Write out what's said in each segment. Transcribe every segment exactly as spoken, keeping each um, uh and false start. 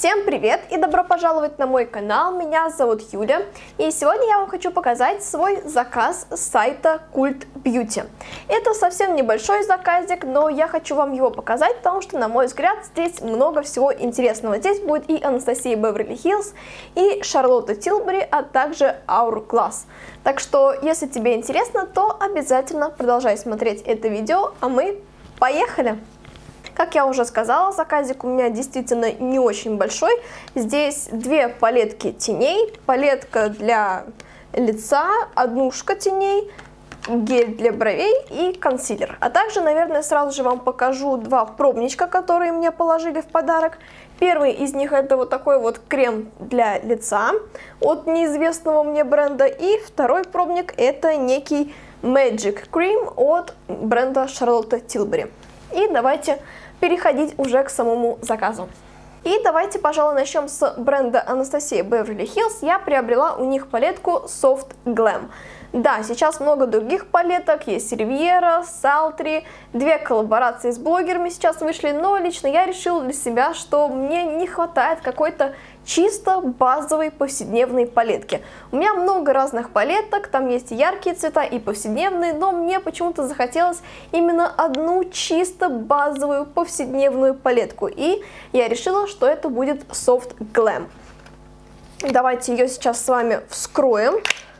Всем привет и добро пожаловать на мой канал, меня зовут Юля, и сегодня я вам хочу показать свой заказ с сайта Cult Beauty. Это совсем небольшой заказик, но я хочу вам его показать, потому что, на мой взгляд, здесь много всего интересного. Здесь будет и Анастасия Беверли Хиллз, и Шарлотта Тилбери, а также Hourglass. Так что, если тебе интересно, то обязательно продолжай смотреть это видео, а мы поехали! Как я уже сказала, заказик у меня действительно не очень большой. Здесь две палетки теней, палетка для лица, однушка теней, гель для бровей и консилер. А также, наверное, сразу же вам покажу два пробничка, которые мне положили в подарок. Первый из них это вот такой вот крем для лица от неизвестного мне бренда. И второй пробник это некий Magic Cream от бренда Шарлотта Тилбери. И давайте переходить уже к самому заказу. И давайте, пожалуй, начнем с бренда Анастасия Беверли Хиллз. Я приобрела у них палетку Soft Glam. Да, сейчас много других палеток, есть Riviera, Sultry, две коллаборации с блогерами сейчас вышли, но лично я решила для себя, что мне не хватает какой-то чисто базовой повседневной палетки. У меня много разных палеток, там есть яркие цвета и повседневные, но мне почему-то захотелось именно одну чисто базовую повседневную палетку, и я решила, что это будет Soft Glam. Давайте ее сейчас с вами вскроем.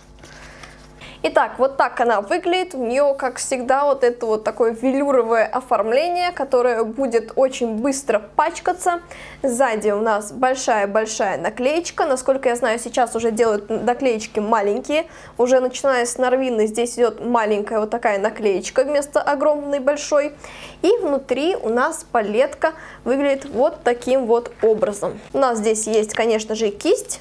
Итак, вот так она выглядит, у нее, как всегда, вот это вот такое велюровое оформление, которое будет очень быстро пачкаться. Сзади у нас большая-большая наклеечка, насколько я знаю, сейчас уже делают наклеечки маленькие, уже начиная с Норвины здесь идет маленькая вот такая наклеечка вместо огромной большой. И внутри у нас палетка выглядит вот таким вот образом. У нас здесь есть, конечно же, кисть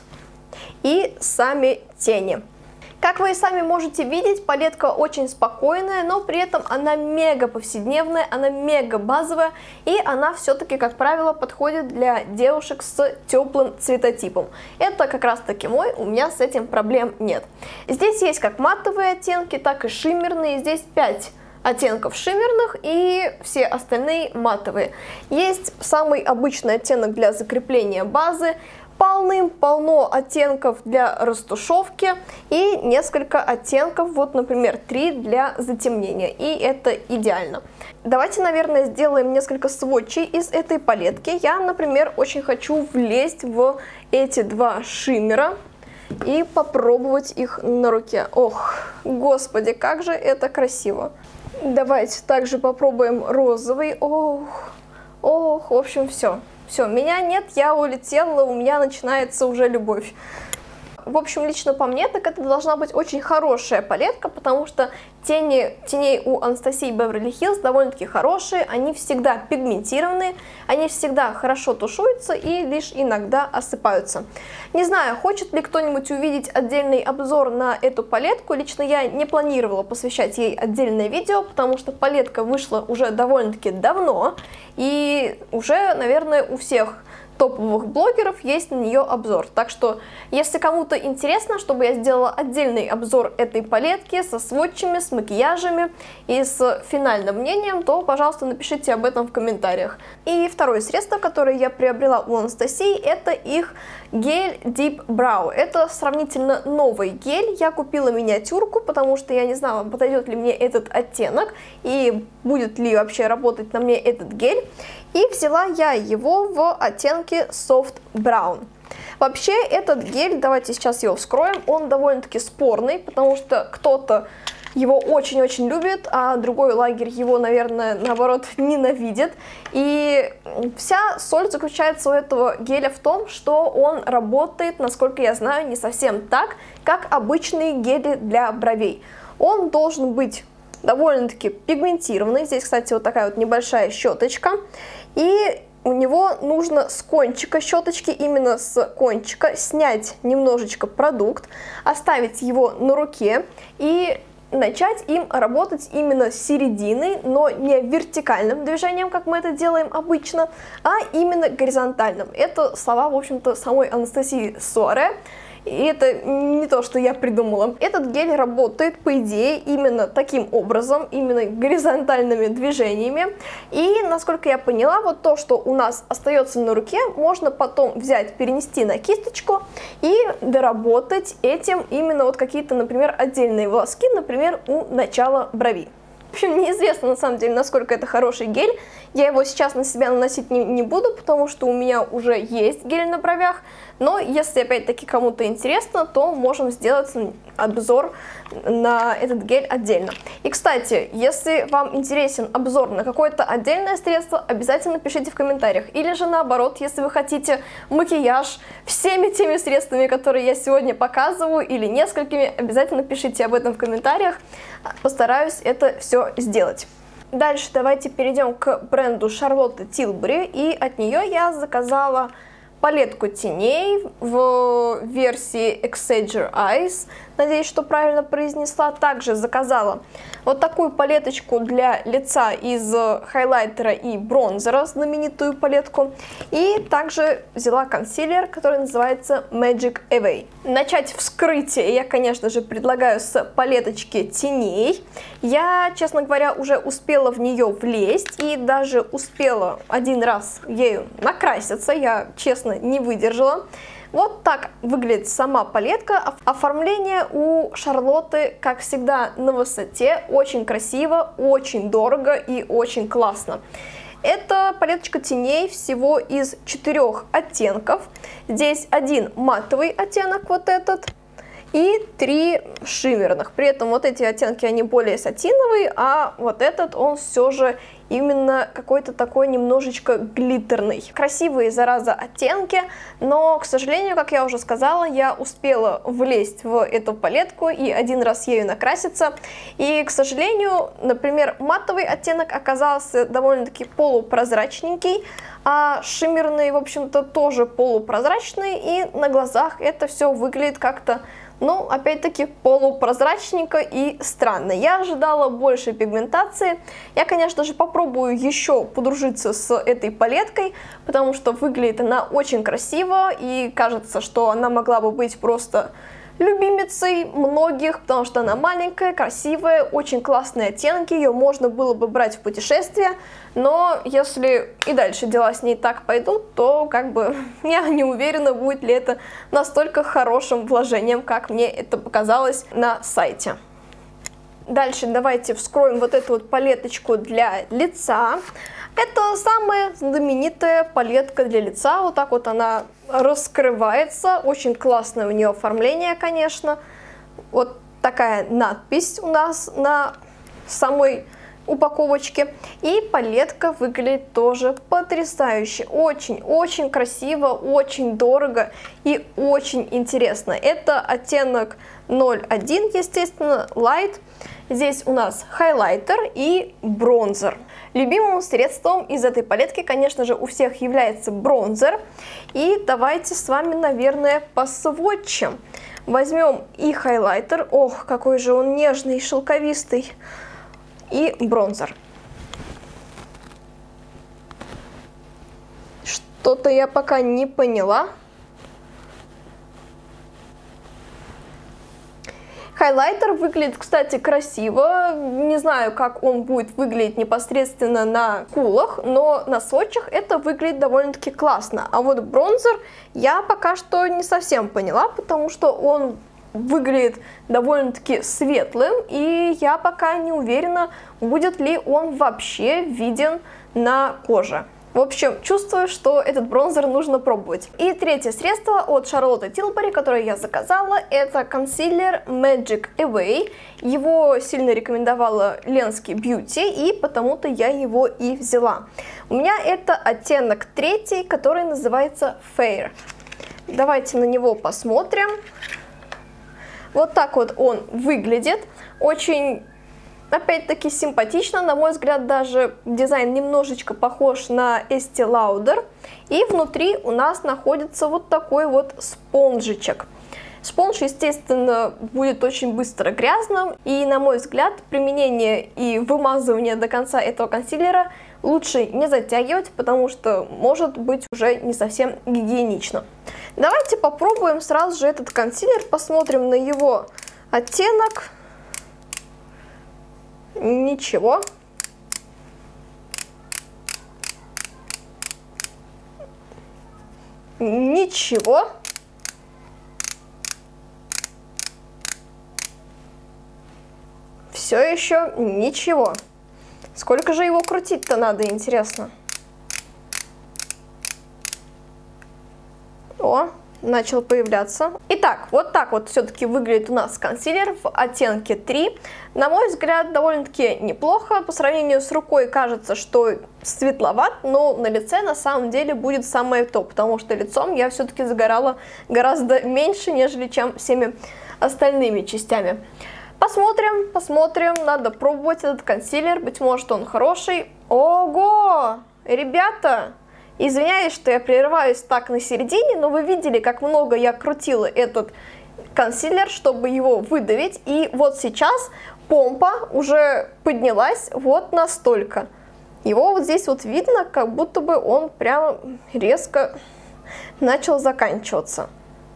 и сами тени. Как вы и сами можете видеть, палетка очень спокойная, но при этом она мега повседневная, она мега базовая, и она все-таки, как правило, подходит для девушек с теплым цветотипом. Это как раз таки мой, у меня с этим проблем нет. Здесь есть как матовые оттенки, так и шиммерные, здесь пять оттенков шиммерных и все остальные матовые. Есть самый обычный оттенок для закрепления базы, полным-полно оттенков для растушевки и несколько оттенков, вот, например, три для затемнения, и это идеально. Давайте, наверное, сделаем несколько сводчей из этой палетки. Я, например, очень хочу влезть в эти два шиммера и попробовать их на руке. Ох, господи, как же это красиво. Давайте также попробуем розовый. Ох, ох, в общем, все. Все, меня нет, я улетела, у меня начинается уже любовь. В общем, лично по мне, так это должна быть очень хорошая палетка, потому что тени, теней у Анастасии Беверли Хиллз довольно-таки хорошие, они всегда пигментированные, они всегда хорошо тушуются и лишь иногда осыпаются. Не знаю, хочет ли кто-нибудь увидеть отдельный обзор на эту палетку, лично я не планировала посвящать ей отдельное видео, потому что палетка вышла уже довольно-таки давно, и уже, наверное, у всех топовых блогеров есть на нее обзор. Так что, если кому-то интересно, чтобы я сделала отдельный обзор этой палетки со сводчами, с макияжами и с финальным мнением, то, пожалуйста, напишите об этом в комментариях. И второе средство, которое я приобрела у Анастасии, это их гель Deep Brow. Это сравнительно новый гель. Я купила миниатюрку, потому что я не знала, подойдет ли мне этот оттенок и будет ли вообще работать на мне этот гель. И взяла я его в оттенке Soft Brown. Вообще этот гель, давайте сейчас его вскроем, он довольно-таки спорный, потому что кто-то его очень-очень любит, а другой лагерь его, наверное, наоборот, ненавидит. И вся соль заключается у этого геля в том, что он работает, насколько я знаю, не совсем так, как обычные гели для бровей. Он должен быть довольно-таки пигментированный. Здесь, кстати, вот такая вот небольшая щеточка. И у него нужно с кончика щеточки, именно с кончика, снять немножечко продукт, оставить его на руке и начать им работать именно с середины, но не вертикальным движением, как мы это делаем обычно, а именно горизонтальным. Это слова, в общем-то, самой Анастасии Суаре. И это не то, что я придумала. Этот гель работает, по идее, именно таким образом, именно горизонтальными движениями. И, насколько я поняла, вот то, что у нас остается на руке, можно потом взять, перенести на кисточку и доработать этим именно вот какие-то, например, отдельные волоски, например, у начала брови. В общем, неизвестно на самом деле, насколько это хороший гель. Я его сейчас на себя наносить не, не буду, потому что у меня уже есть гель на бровях. Но если опять-таки кому-то интересно, то можем сделать обзор на этот гель отдельно. И, кстати, если вам интересен обзор на какое-то отдельное средство, обязательно пишите в комментариях. Или же наоборот, если вы хотите макияж всеми теми средствами, которые я сегодня показываю, или несколькими, обязательно пишите об этом в комментариях. Постараюсь это все сделать. Дальше давайте перейдем к бренду Charlotte Tilbury, и от нее я заказала палетку теней в версии Exagger Eyes. Надеюсь, что правильно произнесла. Также заказала вот такую палеточку для лица из хайлайтера и бронзера, знаменитую палетку. И также взяла консилер, который называется Magic Away. Начать вскрытие я, конечно же, предлагаю с палеточки теней. Я, честно говоря, уже успела в нее влезть и даже успела один раз ею накраситься. Я, честно, не выдержала. Вот так выглядит сама палетка. Оформление у Шарлотты, как всегда, на высоте. Очень красиво, очень дорого и очень классно. Это палеточка теней всего из четырех оттенков. Здесь один матовый оттенок, вот этот, и три шиммерных. При этом вот эти оттенки, они более сатиновые, а вот этот, он все же именно какой-то такой немножечко глиттерный. Красивые, зараза, оттенки, но, к сожалению, как я уже сказала, я успела влезть в эту палетку и один раз ею накраситься. И, к сожалению, например, матовый оттенок оказался довольно-таки полупрозрачненький, а шиммерный, в общем-то, тоже полупрозрачный, и на глазах это все выглядит как-то, ну, опять-таки, полупрозрачненько и странно. Я ожидала больше пигментации. Я, конечно же, попробую еще подружиться с этой палеткой, потому что выглядит она очень красиво, и кажется, что она могла бы быть просто любимицей многих, потому что она маленькая, красивая, очень классные оттенки, ее можно было бы брать в путешествие, но если и дальше дела с ней так пойдут, то как бы я не уверена, будет ли это настолько хорошим вложением, как мне это показалось на сайте. Дальше давайте вскроем вот эту вот палеточку для лица. Это самая знаменитая палетка для лица. Вот так вот она раскрывается. Очень классное у нее оформление, конечно. Вот такая надпись у нас на самой упаковочке. И палетка выглядит тоже потрясающе. Очень-очень красиво, очень дорого и очень интересно. Это оттенок ноль один, естественно, Light. Здесь у нас хайлайтер и бронзер. Любимым средством из этой палетки, конечно же, у всех является бронзер. И давайте с вами, наверное, посводчим. Возьмем и хайлайтер. Ох, какой же он нежный, шелковистый. И бронзер. Что-то я пока не поняла. Хайлайтер выглядит, кстати, красиво. Не знаю, как он будет выглядеть непосредственно на скулах, но на сводчах это выглядит довольно-таки классно. А вот бронзер я пока что не совсем поняла, потому что он выглядит довольно-таки светлым, и я пока не уверена, будет ли он вообще виден на коже. В общем, чувствую, что этот бронзер нужно пробовать. И третье средство от Charlotte Tilbury, которое я заказала, это консилер Magic Away. Его сильно рекомендовала Lenski Beauty, и потому-то я его и взяла. У меня это оттенок третий, который называется Fair. Давайте на него посмотрим. Вот так вот он выглядит. Очень, опять-таки, симпатично. На мой взгляд, даже дизайн немножечко похож на Estee Lauder. И внутри у нас находится вот такой вот спонжичек. Спонж, естественно, будет очень быстро грязным. И, на мой взгляд, применение и вымазывание до конца этого консилера лучше не затягивать, потому что может быть уже не совсем гигиенично. Давайте попробуем сразу же этот консилер, посмотрим на его оттенок. Ничего. Ничего. Все еще ничего. Сколько же его крутить-то надо, интересно? О, начал появляться. Итак, вот так вот все-таки выглядит у нас консилер в оттенке три. На мой взгляд, довольно-таки неплохо. По сравнению с рукой кажется, что светловат, но на лице на самом деле будет самое то, потому что лицом я все-таки загорала гораздо меньше, нежели чем всеми остальными частями. Посмотрим, посмотрим, надо пробовать этот консилер, быть может он хороший. Ого, ребята, извиняюсь, что я прерываюсь так на середине, но вы видели, как много я крутила этот консилер, чтобы его выдавить, и вот сейчас помпа уже поднялась вот настолько. Его вот здесь вот видно, как будто бы он прямо резко начал заканчиваться.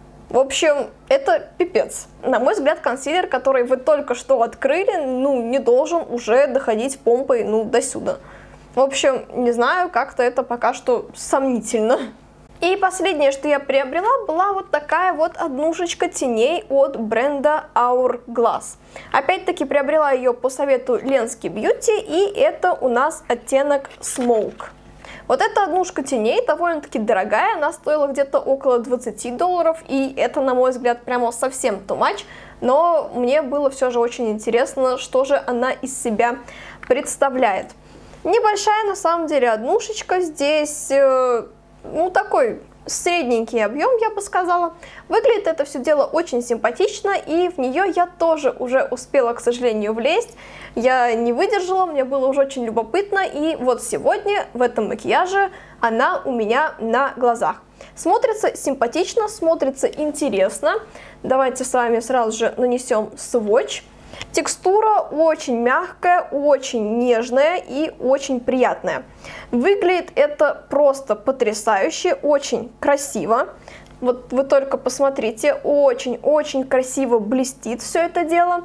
В общем, это пипец. На мой взгляд, консилер, который вы только что открыли, ну, не должен уже доходить помпой, ну, до сюда. В общем, не знаю, как-то это пока что сомнительно. И последнее, что я приобрела, была вот такая вот однушечка теней от бренда Hourglass. Опять-таки приобрела ее по совету Lenski Beauty, и это у нас оттенок Smoke. Вот эта однушка теней довольно-таки дорогая, она стоила где-то около двадцати долларов, и это, на мой взгляд, прямо совсем too much, но мне было все же очень интересно, что же она из себя представляет. Небольшая, на самом деле, однушечка, здесь, э, ну, такой средненький объем, я бы сказала. Выглядит это все дело очень симпатично, и в нее я тоже уже успела, к сожалению, влезть. Я не выдержала, мне было уже очень любопытно, и вот сегодня в этом макияже она у меня на глазах. Смотрится симпатично, смотрится интересно. Давайте с вами сразу же нанесем свотч. Текстура очень мягкая, очень нежная и очень приятная. Выглядит это просто потрясающе, очень красиво. Вот вы только посмотрите, очень-очень красиво блестит все это дело.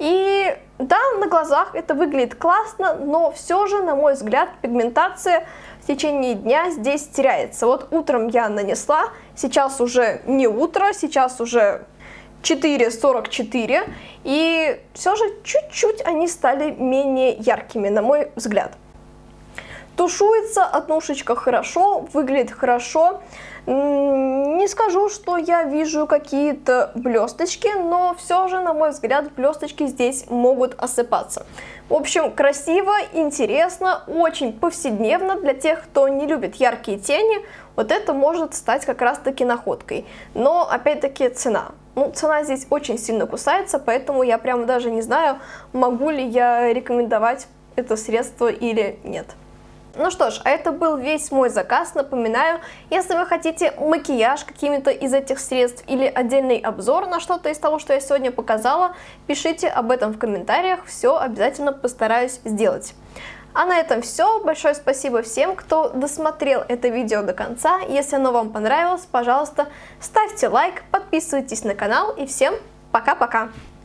И да, на глазах это выглядит классно, но все же, на мой взгляд, пигментация в течение дня здесь теряется. Вот утром я нанесла, сейчас уже не утро, сейчас уже четыре сорок четыре, и все же чуть-чуть они стали менее яркими, на мой взгляд. Тушуется однушечка хорошо, выглядит хорошо. Не скажу, что я вижу какие-то блесточки, но все же, на мой взгляд, блесточки здесь могут осыпаться. В общем, красиво, интересно, очень повседневно для тех, кто не любит яркие тени. Вот это может стать как раз-таки находкой. Но, опять-таки, цена. Ну, цена здесь очень сильно кусается, поэтому я прямо даже не знаю, могу ли я рекомендовать это средство или нет. Ну что ж, а это был весь мой заказ. Напоминаю, если вы хотите макияж какими-то из этих средств или отдельный обзор на что-то из того, что я сегодня показала, пишите об этом в комментариях, все обязательно постараюсь сделать. А на этом все. Большое спасибо всем, кто досмотрел это видео до конца. Если оно вам понравилось, пожалуйста, ставьте лайк, подписывайтесь на канал и всем пока-пока!